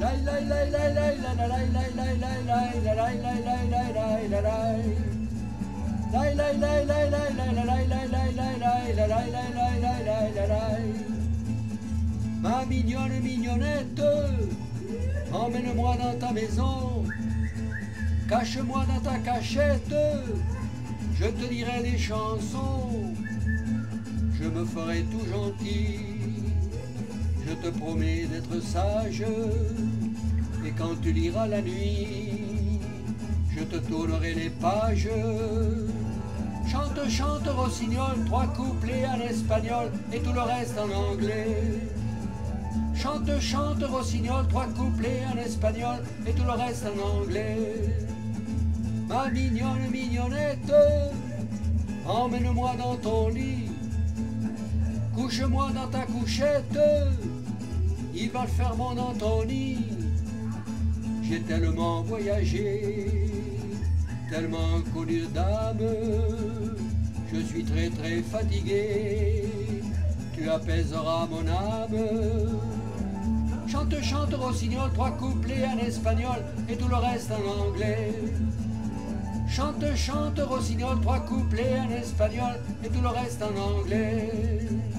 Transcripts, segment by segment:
Ma mignonne mignonnette, emmène-moi dans ta maison, cache-moi dans ta cachette, je te dirai des chansons, je me ferai tout gentil, je te promets d'être sage, et quand tu liras la nuit, je te tournerai les pages. Chante, chante, rossignol, 3 couplets en espagnol et tout le reste en anglais. Chante, chante, rossignol, 3 couplets en espagnol et tout le reste en anglais. Ma mignonne mignonnette, emmène-moi dans ton lit, couche-moi dans ta couchette, il va le faire mon Anthony. J'ai tellement voyagé, tellement connu d'âme, je suis très très fatigué, tu apaiseras mon âme. Chante, chante, rossignol, 3 couplets en espagnol et tout le reste en anglais. Chante, chante, rossignol, 3 couplets en espagnol et tout le reste en anglais.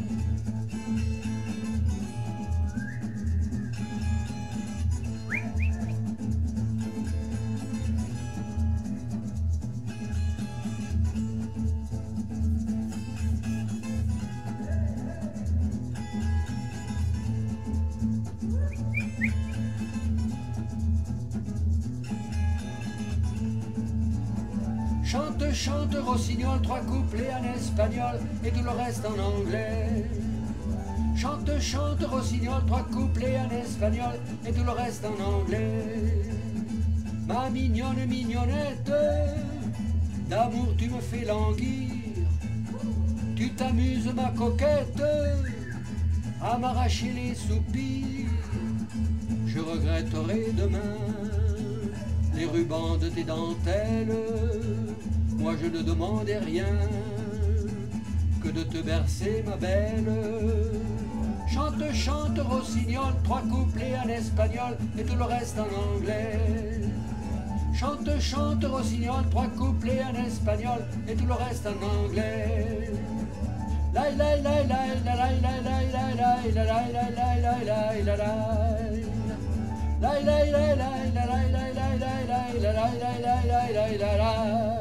Chante, chante, rossignol, 3 couplets en espagnol et tout le reste en anglais. Chante, chante, rossignol, 3 couplets en espagnol et tout le reste en anglais. Ma mignonne mignonnette, d'amour tu me fais languir, tu t'amuses ma coquette, à m'arracher les soupirs. Je regretterai demain les rubans de tes dentelles. Moi je ne demandais rien que de te bercer ma belle. Chante, chante, rossignol, 3 couplets en espagnol et tout le reste en anglais. Chante, chante, rossignol, 3 couplets en espagnol et tout le reste en anglais. La la la la la la la la la la la la la la la la la. La la la la la la la la la la la la la la la la.